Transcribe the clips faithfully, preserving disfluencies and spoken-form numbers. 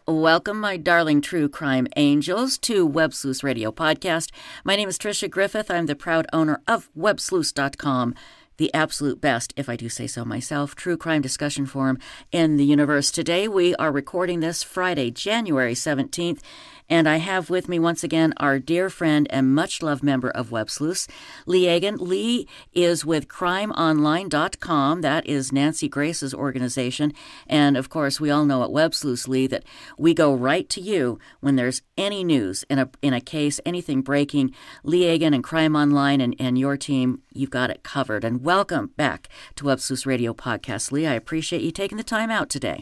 Welcome, my darling true crime angels, to Websleuths Radio Podcast. My name is Tricia Griffith. I'm the proud owner of Websleuths dot com, the absolute best, if I do say so myself, true crime discussion forum in the universe. Today, we are recording this Friday, January seventeenth, and I have with me once again our dear friend and much-loved member of Websleuths, Leigh Egan. Leigh is with crime online dot com. That is Nancy Grace's organization. And, of course, we all know at Websleuths, Leigh, that we go right to you when there's any news in a in a case, anything breaking. Leigh Egan and Crime Online and, and your team, you've got it covered. And welcome back to Websleuths Radio Podcast, Leigh. I appreciate you taking the time out today.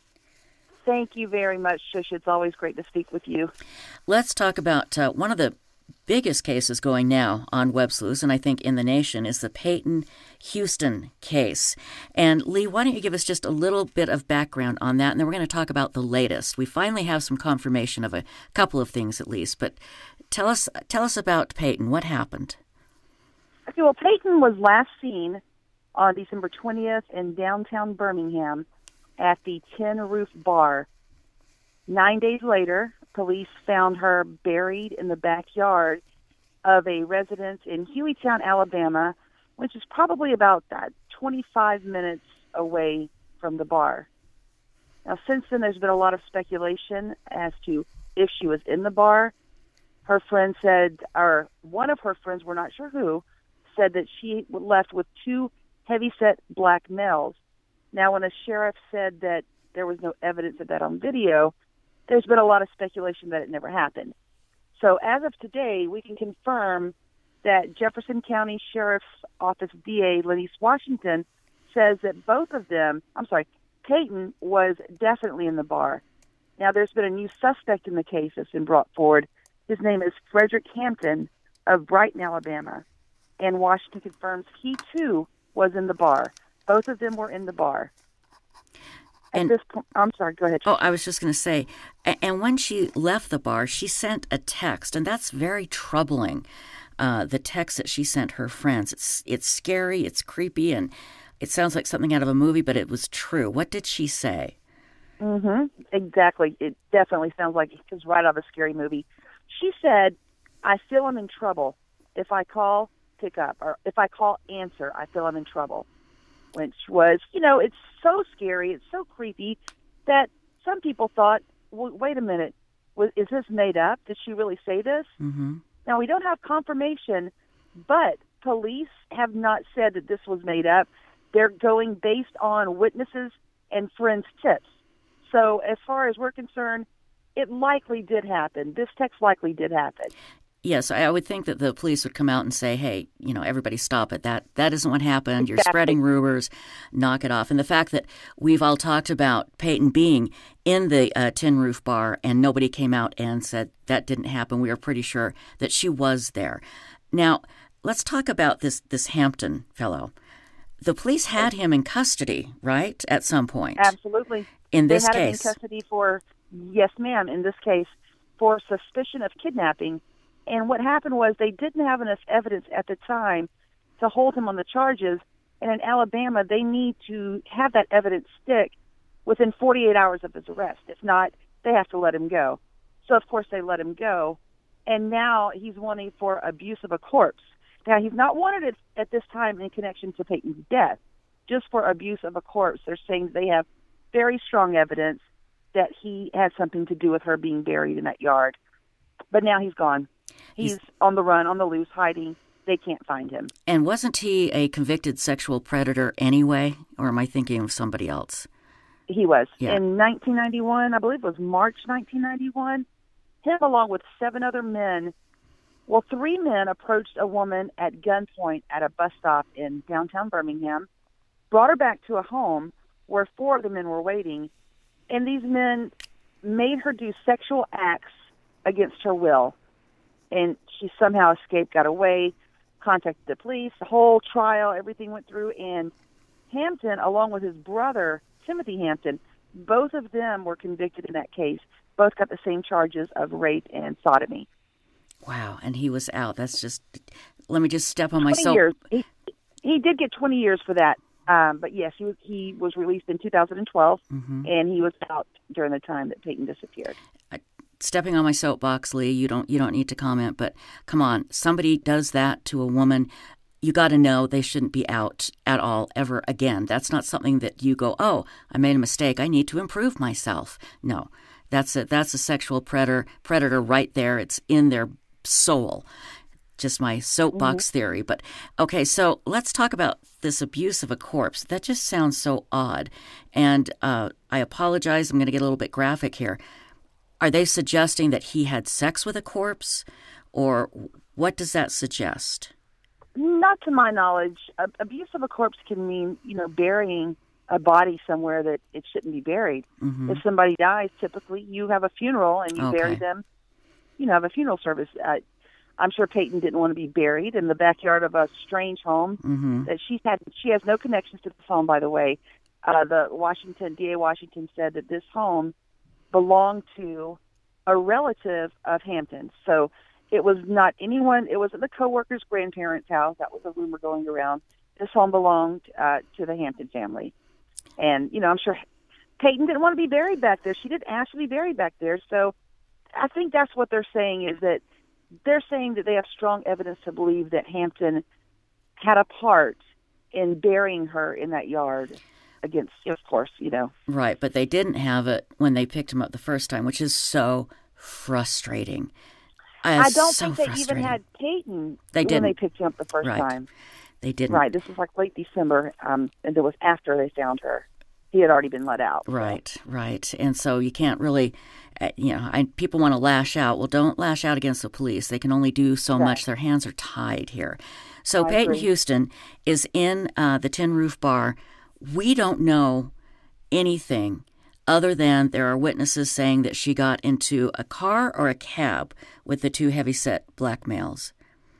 Thank you very much, Tricia. It's always great to speak with you. Let's talk about uh, one of the biggest cases going now on Websleuths, and I think in the nation, is the Paighton Houston case. And Leigh, why don't you give us just a little bit of background on that, and then we're going to talk about the latest. We finally have some confirmation of a couple of things at least, but tell us tell us about Paighton. What happened? Okay, well, Paighton was last seen on December twentieth in downtown Birmingham at the Tin Roof Bar. Nine days later, police found her buried in the backyard of a residence in Hueytown, Alabama, which is probably about that twenty-five minutes away from the bar. Now, since then, there's been a lot of speculation as to if she was in the bar. Her friend said, or one of her friends, we're not sure who, said that she left with two heavyset black males. Now, when a sheriff said that there was no evidence of that on video, there's been a lot of speculation that it never happened. So as of today, we can confirm that Jefferson County Sheriff's Office D A Lenise Washington says that both of them, I'm sorry, Paighton was definitely in the bar. Now, there's been a new suspect in the case that's been brought forward. His name is Frederick Hampton of Brighton, Alabama. And Washington confirms he, too, was in the bar. Both of them were in the bar. At and, this point, I'm sorry, go ahead. Oh, I was just going to say, and when she left the bar, she sent a text, and that's very troubling, uh, the text that she sent her friends. It's it's scary, it's creepy, and it sounds like something out of a movie, but it was true. What did she say? Mm-hmm. Exactly. It definitely sounds like it's right out of a scary movie. She said, I feel I'm in trouble. If I call, pick up. Or if I call, answer. I feel I'm in trouble. Which was, you know, it's so scary, it's so creepy that some people thought, well, wait a minute, was, is this made up? Did she really say this? Mm-hmm. Now, we don't have confirmation, but police have not said that this was made up. They're going based on witnesses and friends' tips. So as far as we're concerned, it likely did happen. This text likely did happen. Yes, I would think that the police would come out and say, hey, you know, everybody stop it. That that isn't what happened. You're Exactly. spreading rumors. Knock it off. And the fact that we've all talked about Paighton being in the uh, Tin Roof Bar and nobody came out and said that didn't happen, we are pretty sure that she was there. Now, let's talk about this, this Hampton fellow. The police had him in custody, right, at some point? Absolutely. In this they had case? him in custody for, yes, ma'am, in this case, for suspicion of kidnapping. And what happened was they didn't have enough evidence at the time to hold him on the charges. And in Alabama, they need to have that evidence stick within forty-eight hours of his arrest. If not, they have to let him go. So, of course, they let him go. And now he's wanting for abuse of a corpse. Now, he's not wanted at, at this time in connection to Paighton's death, just for abuse of a corpse. They're saying they have very strong evidence that he had something to do with her being buried in that yard. But now he's gone. He's, he's on the run, on the loose, hiding. They can't find him. And wasn't he a convicted sexual predator anyway? Or am I thinking of somebody else? He was. Yeah. In nineteen ninety-one, I believe it was March nineteen ninety-one, him along with seven other men, well, three men approached a woman at gunpoint at a bus stop in downtown Birmingham, brought her back to a home where four of the men were waiting, and these men made her do sexual acts against her will. And she somehow escaped, got away, contacted the police, the whole trial, everything went through. And Hampton, along with his brother, Timothy Hampton, both of them were convicted in that case. Both got the same charges of rape and sodomy. Wow, and he was out. That's just, let me just step on my twenty soap. years. He, he did get twenty years for that. Um, but yes, he was, he was released in two thousand twelve, mm-hmm. and he was out during the time that Paighton disappeared. I, stepping on my soapbox, Leigh, you don't you don't need to comment, but come on, somebody does that to a woman, you got to know they shouldn't be out at all ever again. That's not something that you go, oh, I made a mistake, I need to improve myself. No, that's a that's a sexual predator predator right there. It's in their soul. Just my soapbox mm-hmm. theory. But okay, so let's talk about this abuse of a corpse. That just sounds so odd. And uh, I apologize, I'm going to get a little bit graphic here. Are they suggesting that he had sex with a corpse? Or what does that suggest? Not to my knowledge. Abuse of a corpse can mean, you know, burying a body somewhere that it shouldn't be buried. Mm-hmm. If somebody dies, typically you have a funeral and you okay. bury them, you know, have a funeral service. Uh, I'm sure Paighton didn't want to be buried in the backyard of a strange home mm-hmm. that she's had. She has no connections to this home, by the way. Uh, the Washington D A Washington said that this home belonged to a relative of Hampton's. So it was not anyone. It wasn't the coworker's grandparents' house. That was a rumor going around. This home belonged uh, to the Hampton family, and you know, I'm sure Paighton didn't want to be buried back there. She didn't ask to be buried back there. So I think that's what they're saying is that. They're saying that they have strong evidence to believe that Hampton had a part in burying her in that yard against, of course, you know. Right, but they didn't have it when they picked him up the first time, which is so frustrating. Uh, I don't so think they even had Paighton they when didn't. they picked him up the first right. time. They didn't. Right, this was like late December, um, and it was after they found her. He had already been let out. Right, so. right. And so you can't really, uh, you know, I, people want to lash out. Well, don't lash out against the police. They can only do so right. much. Their hands are tied here. So I Paighton agree. Houston is in uh, the Tin Roof Bar. We don't know anything other than there are witnesses saying that she got into a car or a cab with the two heavyset black males.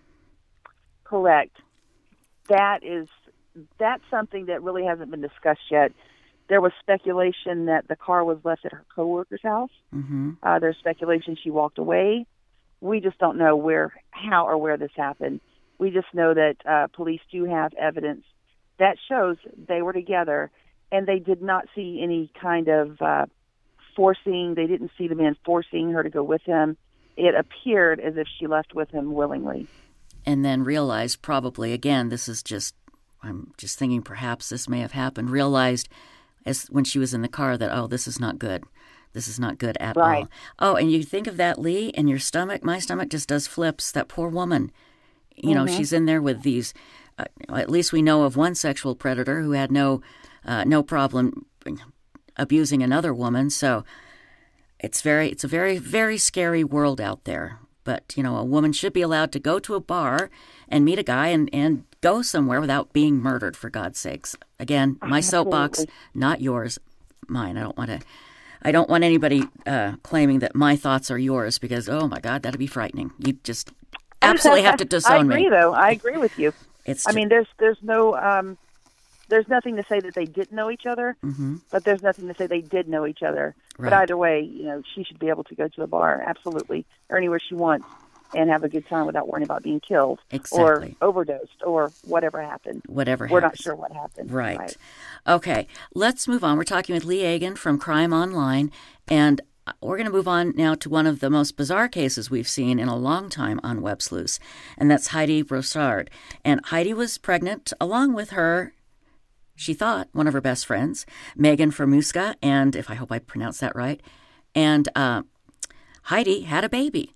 Correct. That is, that's something that really hasn't been discussed yet. There was speculation that the car was left at her coworker's house. Mm-hmm. Uh, there's speculation she walked away. We just don't know where, how or where this happened. We just know that uh, police do have evidence that shows they were together, and they did not see any kind of uh, forcing. They didn't see the man forcing her to go with him. It appeared as if she left with him willingly. And then realized probably, again, this is just, I'm just thinking perhaps this may have happened, realized as when she was in the car that, oh, this is not good. This is not good at right. all. Oh, and you think of that, Leigh, and your stomach, my stomach just does flips. That poor woman, you know, mm-hmm. she's in there with these, uh, at least we know of one sexual predator who had no uh, no problem abusing another woman. So it's very, it's a very, very scary world out there. But, you know, a woman should be allowed to go to a bar and meet a guy and, and go somewhere without being murdered, for God's sakes. Again, my soapbox, not yours, mine. I don't want to, I don't want anybody uh, claiming that my thoughts are yours because, oh my God, that'd be frightening. You just absolutely have to disown me. I agree, me. though. I agree with you. It's I mean, there's there's no, um, there's nothing to say that they didn't know each other, mm-hmm. but there's nothing to say they did know each other. Right. But either way, you know, she should be able to go to a bar, absolutely, or anywhere she wants, and have a good time without worrying about being killed exactly. or overdosed or whatever happened. Whatever We're happens. not sure what happened. Right. right. Okay, let's move on. We're talking with Leigh Egan from Crime Online, and we're going to move on now to one of the most bizarre cases we've seen in a long time on Websleuths, and that's Heidi Broussard. And Heidi was pregnant along with her, she thought, one of her best friends, Magen Fieramusca, and if I hope I pronounced that right, and uh, Heidi had a baby,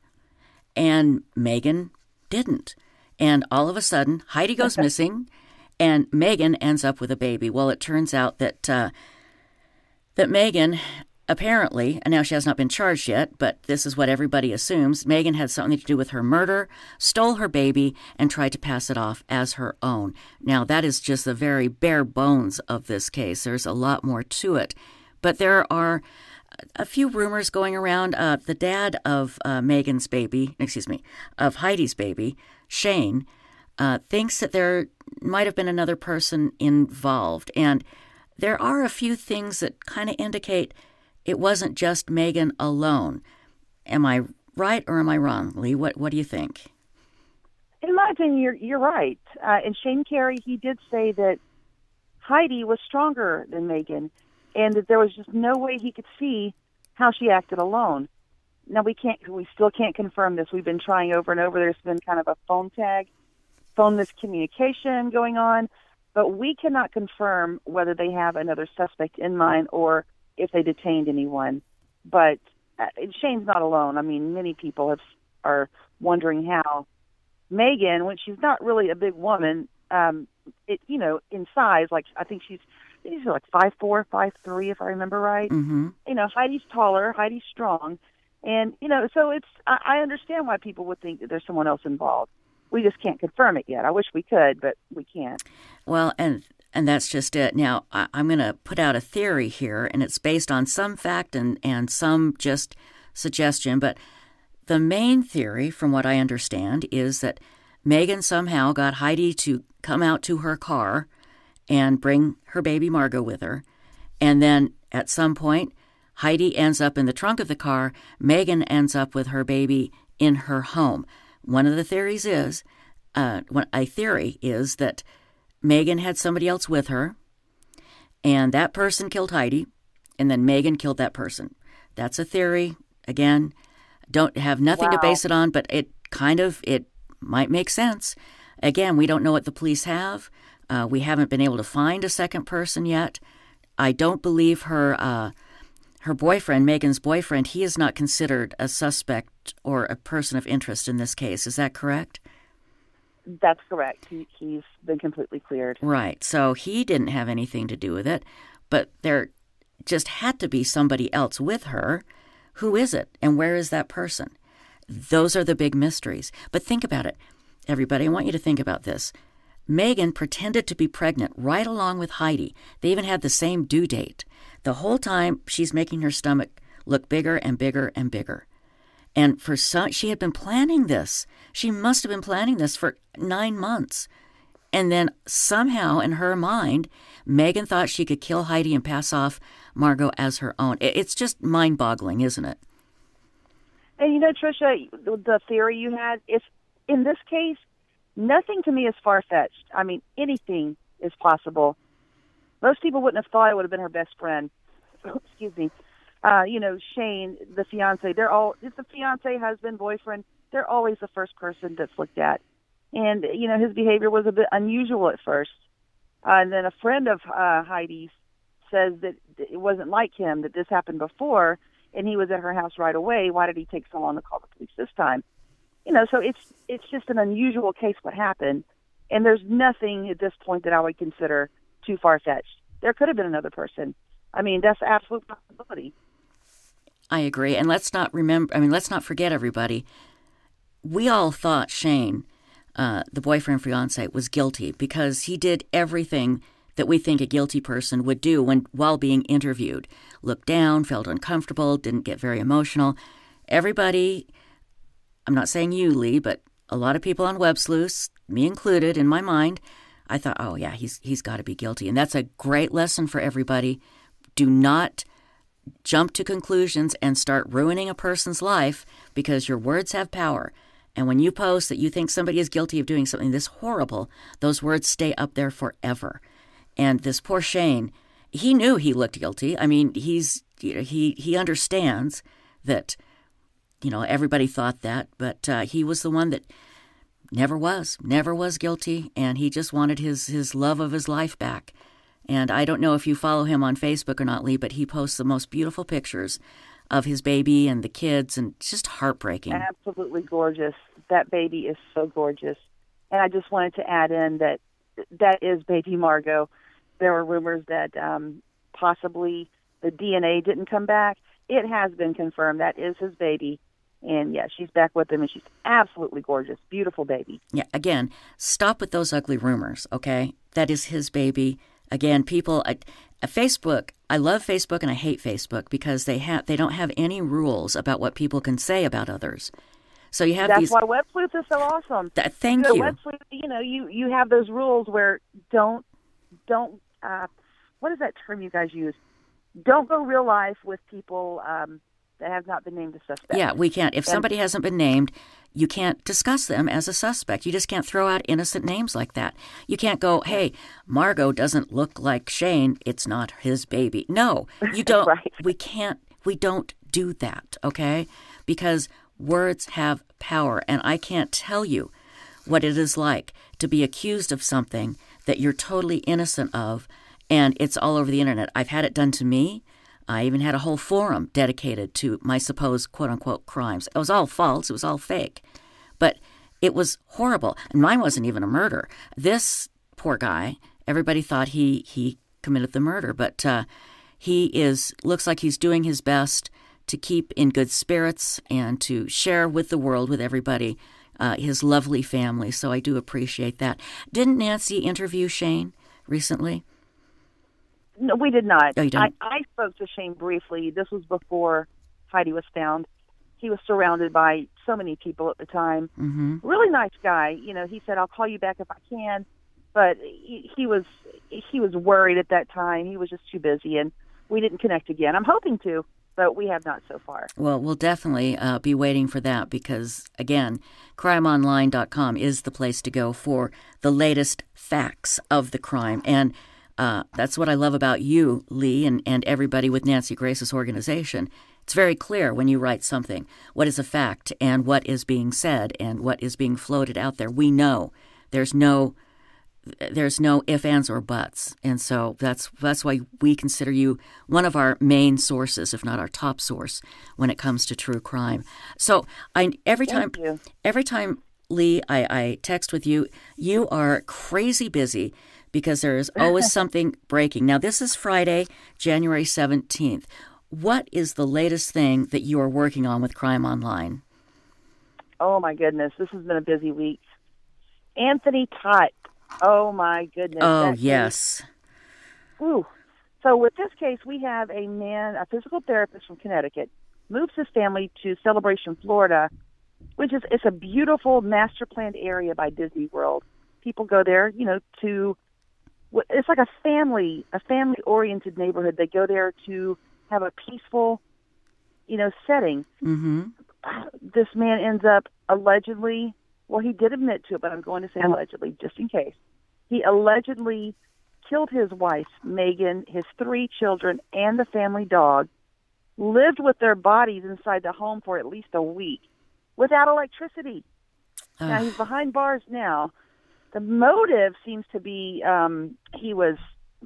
and Magen didn't. And all of a sudden, Heidi goes missing, and Magen ends up with a baby. Well, it turns out that uh, that Magen apparently, and now she has not been charged yet, but this is what everybody assumes, Magen had something to do with her murder, stole her baby, and tried to pass it off as her own. Now, that is just the very bare bones of this case. There's a lot more to it. But there are a few rumors going around. Uh, the dad of uh, Megan's baby, excuse me, of Heidi's baby, Shane, uh, thinks that there might have been another person involved. And there are a few things that kind of indicate it wasn't just Magen alone. Am I right or am I wrong, Leigh? What What do you think? In my opinion, you're, you're right. Uh, and Shane Carey, he did say that Heidi was stronger than Magen, and that there was just no way he could see how she acted alone. Now, we can't, we still can't confirm this. We've been trying over and over. There's been kind of a phone tag, phone miscommunication going on, but we cannot confirm whether they have another suspect in mind or if they detained anyone. But uh, Shane's not alone. I mean, many people have, are wondering how Magen, when she's not really a big woman, um, it, you know, in size, like I think she's, she's like five four, five three, if I remember right. Mm-hmm. You know, Heidi's taller, Heidi's strong. And, you know, so it's, I, I understand why people would think that there's someone else involved. We just can't confirm it yet. I wish we could, but we can't. Well, and and that's just it. Now, I, I'm going to put out a theory here, and it's based on some fact and, and some just suggestion. But the main theory, from what I understand, is that Magen somehow got Heidi to come out to her car and bring her baby Margot with her. And then at some point, Heidi ends up in the trunk of the car. Magen ends up with her baby in her home. One of the theories is, uh, a theory is that Magen had somebody else with her, and that person killed Heidi, and then Magen killed that person. That's a theory. Again, don't have nothing Wow. to base it on, but it kind of, it might make sense. Again, we don't know what the police have. Uh, we haven't been able to find a second person yet. I don't believe her... Uh, Her boyfriend, Megan's boyfriend, he is not considered a suspect or a person of interest in this case. Is that correct? That's correct. He, he's been completely cleared. Right. So he didn't have anything to do with it, but there just had to be somebody else with her. Who is it, and where is that person? Those are the big mysteries. But think about it, everybody. I want you to think about this. Magen pretended to be pregnant right along with Heidi. They even had the same due date. The whole time, she's making her stomach look bigger and bigger and bigger. And for some, she had been planning this. She must have been planning this for nine months. And then somehow, in her mind, Magen thought she could kill Heidi and pass off Margot as her own. It's just mind-boggling, isn't it? And you know, Tricia, the theory you had, if in this case, nothing to me is far-fetched. I mean, anything is possible. Most people wouldn't have thought it would have been her best friend. Excuse me. Uh, you know, Shane, the fiance, they're all, it's the fiance, husband, boyfriend, they're always the first person that's looked at. And, you know, his behavior was a bit unusual at first. Uh, and then a friend of uh, Heidi's says that it wasn't like him, that this happened before, and he was at her house right away. Why did he take so long to call the police this time? You know, so it's it's just an unusual case what happened. And there's nothing at this point that I would consider too far-fetched. There could have been another person. I mean, that's an absolute possibility. I agree. And let's not remember, I mean, let's not forget, everybody, we all thought Shane, uh, the boyfriend fiance, was guilty because he did everything that we think a guilty person would do when while being interviewed. Looked down, felt uncomfortable, didn't get very emotional. Everybody, I'm not saying you, Leigh, but a lot of people on Websleuths, me included, in my mind, I thought, oh, yeah, he's he's got to be guilty. And that's a great lesson for everybody. Do not jump to conclusions and start ruining a person's life because your words have power. And when you post that you think somebody is guilty of doing something this horrible, those words stay up there forever. And this poor Shane, he knew he looked guilty. I mean, he's he he understands that, you know, everybody thought that, but uh, he was the one that never was, never was guilty, and he just wanted his, his love of his life back. And I don't know if you follow him on Facebook or not, Leigh, but he posts the most beautiful pictures of his baby and the kids, and it's just heartbreaking. Absolutely gorgeous. That baby is so gorgeous. And I just wanted to add in that that is baby Margot. There were rumors that um, possibly the D N A didn't come back. It has been confirmed. That is his baby. And, yeah, she's back with him, and she's absolutely gorgeous. Beautiful baby. Yeah, again, stop with those ugly rumors, okay? That is his baby. Again, people, I, Facebook, I love Facebook and I hate Facebook because they have they don't have any rules about what people can say about others. So you have That's these. why Websleuth is so awesome. Th- thank you. you. Know, Websleuth, you know, you, you have those rules where don't, don't, uh, what is that term you guys use? Don't go real life with people, um, that have not been named as suspects. Yeah, we can't. If and, somebody hasn't been named, you can't discuss them as a suspect. You just can't throw out innocent names like that. You can't go, hey, Margot doesn't look like Shane. It's not his baby. No, you don't. Right. We can't. We don't do that, okay? Because words have power, and I can't tell you what it is like to be accused of something that you're totally innocent of, and it's all over the internet. I've had it done to me. I even had a whole forum dedicated to my supposed quote-unquote crimes. It was all false. It was all fake. But it was horrible. And mine wasn't even a murder. This poor guy, everybody thought he, he committed the murder. But uh, he is looks like he's doing his best to keep in good spirits and to share with the world, with everybody, uh, his lovely family. So I do appreciate that. Didn't Nancy interview Shane recently? No, we did not. Oh, you didn't? I, I spoke to Shane briefly. This was before Heidi was found. He was surrounded by so many people at the time. Mm-hmm. Really nice guy. You know, he said, "I'll call you back if I can," but he, he was he was worried at that time. He was just too busy, and we didn't connect again. I'm hoping to, but we have not so far. Well, we'll definitely uh, be waiting for that because, again, crime online dot com is the place to go for the latest facts of the crime. And Uh, that's what I love about you, Leigh, and, and everybody with Nancy Grace's organization. It's very clear when you write something, what is a fact and what is being said and what is being floated out there. We know there's no there's no ifs, ands, or buts. And so that's that's why we consider you one of our main sources, if not our top source, when it comes to true crime. So I every time Thank you. every time, Leigh, I, I text with you, you are crazy busy, because there is always something breaking. Now, this is Friday, January seventeenth. What is the latest thing that you are working on with Crime Online? Oh, my goodness. This has been a busy week. Anthony Todt. Oh, my goodness. Oh, That yes. case. Whew. So with this case, we have a man, a physical therapist from Connecticut, moves his family to Celebration, Florida, which is it's a beautiful master-planned area by Disney World. People go there, you know, to... It's like a family, a family-oriented neighborhood. They go there to have a peaceful, you know, setting. Mm-hmm. This man ends up allegedly, well, he did admit to it, but I'm going to say allegedly, just in case. He allegedly killed his wife, Magen, his three children, and the family dog, lived with their bodies inside the home for at least a week without electricity. Ugh. Now, he's behind bars now. The motive seems to be um, he was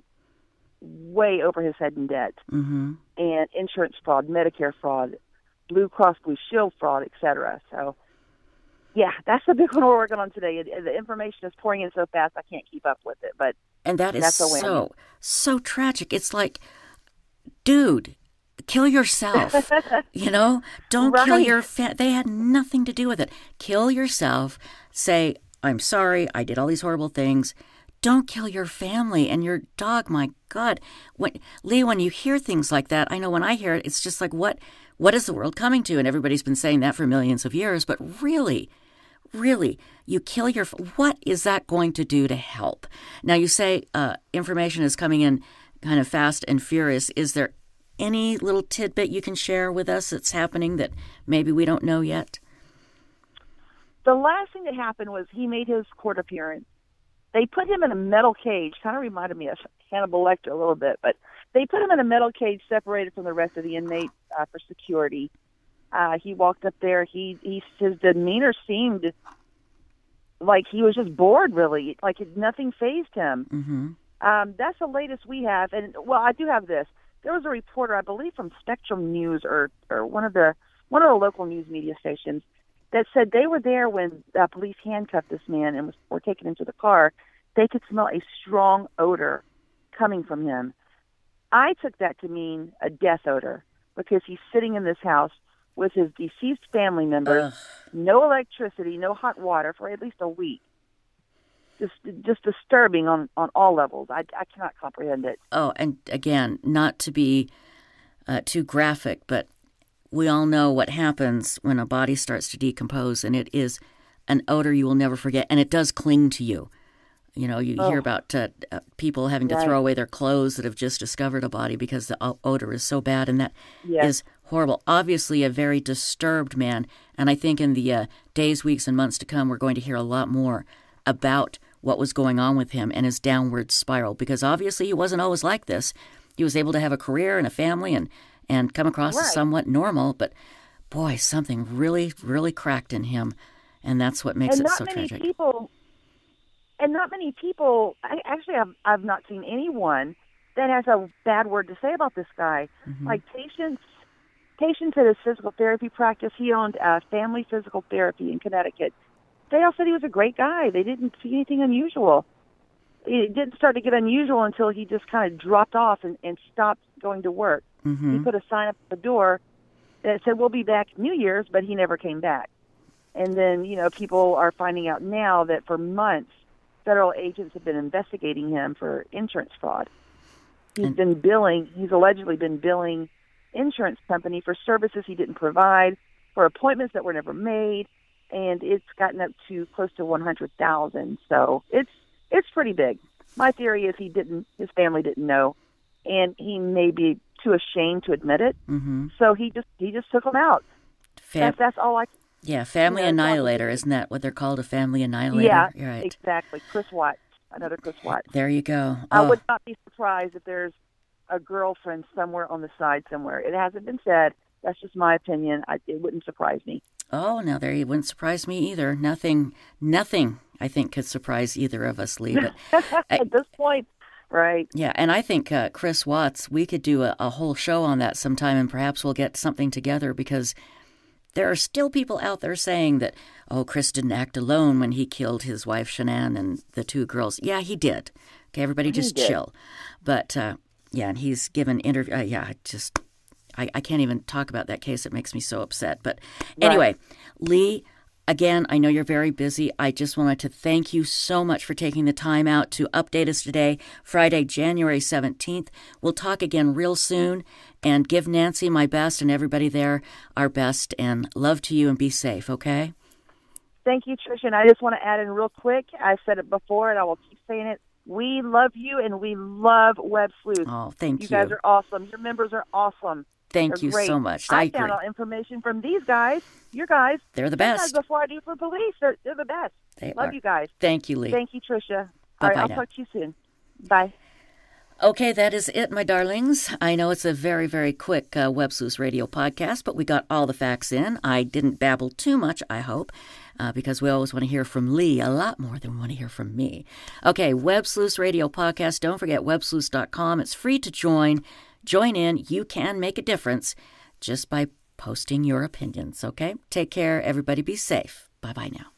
way over his head in debt, mm-hmm. and insurance fraud, Medicare fraud, Blue Cross Blue Shield fraud, et cetera. So, yeah, that's the big one we're working on today. The information is pouring in so fast I can't keep up with it. But and that is that's a win. so so tragic. It's like, dude, kill yourself. You know, don't Right. kill your fa- They had nothing to do with it. Kill yourself. Say, I'm sorry, I did all these horrible things. Don't kill your family and your dog. My God. When, Leigh, when you hear things like that, I know when I hear it, it's just like, what, what is the world coming to? And everybody's been saying that for millions of years. But really, really, you kill your... What is that going to do to help? Now, you say uh, information is coming in kind of fast and furious. Is there any little tidbit you can share with us that's happening that maybe we don't know yet? the last thing that happened was he made his court appearance. They put him in a metal cage, kind of reminded me of Hannibal Lecter a little bit, but they put him in a metal cage separated from the rest of the inmates uh, for security. Uh, he walked up there. He, he his demeanor seemed like he was just bored, really, like nothing fazed him. Mm-hmm. Um, that's the latest we have. And, well, I do have this. There was a reporter, I believe, from Spectrum News or, or one of the one of the local news media stations that said they were there when uh, police handcuffed this man and was, were taken into the car. They could smell a strong odor coming from him. I took that to mean a death odor because he's sitting in this house with his deceased family members, Ugh. no electricity, no hot water for at least a week. Just, just disturbing on, on all levels. I, I cannot comprehend it. Oh, and again, not to be uh, too graphic, but we all know what happens when a body starts to decompose, and it is an odor you will never forget, and it does cling to you. You know, you oh. hear about uh, uh, people having to right. throw away their clothes that have just discovered a body because the o- odor is so bad, and that yes. is horrible. Obviously a very disturbed man. And I think in the uh, days, weeks, and months to come, we're going to hear a lot more about what was going on with him and his downward spiral. Because obviously he wasn't always like this. He was able to have a career and a family and, and come across Right. as somewhat normal. But boy, something really, really cracked in him. And that's what makes and it not so many tragic. people, and not many people, I, actually I've, I've not seen anyone that has a bad word to say about this guy. Mm-hmm. Like patients, patients at his physical therapy practice, he owned uh, Family Physical Therapy in Connecticut. They all said he was a great guy. They didn't see anything unusual. It didn't start to get unusual until he just kind of dropped off and, and stopped going to work. Mm-hmm. He put a sign up at the door that said, we'll be back New Year's, but he never came back. And then, you know, people are finding out now that for months, federal agents have been investigating him for insurance fraud. He's And- been billing, he's allegedly been billing insurance company for services he didn't provide, for appointments that were never made, and it's gotten up to close to one hundred thousand. So it's it's pretty big. My theory is he didn't, his family didn't know, and he may be too ashamed to admit it. Mm-hmm. So he just he just took them out. Fam- That's, that's all I. yeah, family you know, annihilator, isn't that what they're called, a family annihilator? Yeah, You're right. exactly. Chris Watts, another Chris Watts. There you go. I Oh, would not be surprised if there's a girlfriend somewhere on the side somewhere. It hasn't been said. That's just my opinion. I, it wouldn't surprise me. oh, now there, it wouldn't surprise me either. Nothing, nothing, I think, could surprise either of us, Leigh. But I- At this point, right. yeah, and I think uh, Chris Watts, we could do a, a whole show on that sometime, and perhaps we'll get something together, because there are still people out there saying that, oh, Chris didn't act alone when he killed his wife, Shanann, and the two girls. Yeah, he did. Okay, everybody just did. chill. But, uh, yeah, and he's given interview. Uh, yeah, I just, I, I can't even talk about that case. It makes me so upset. But anyway, Leigh, again, I know you're very busy. I just wanted to thank you so much for taking the time out to update us today, Friday, January seventeenth. We'll talk again real soon, and give Nancy my best and everybody there our best, and love to you, and be safe, okay? Thank you, Tricia. And I just want to add in real quick. I said it before, and I will keep saying it. We love you, and we love Web Sleuth. Oh, thank you. You guys are awesome. Your members are awesome. Thank They're you great. so much. I, I found agree. out information from these guys, your guys. They're the sometimes best. Before I do for police, they're, they're the best. They Love are. you guys. Thank you, Leigh. Thank you, Tricia. All Bye-bye right, I'll now. talk to you soon. Bye. Okay, that is it, my darlings. I know it's a very, very quick uh, Websleuths Radio podcast, but we got all the facts in. I didn't babble too much, I hope, uh, because we always want to hear from Leigh a lot more than we want to hear from me. Okay, Websleuths Radio Podcast. Don't forget web sleuths dot com. It's free to join. Join in. You can make a difference just by posting your opinions, okay? Take care. Everybody be safe. Bye-bye now.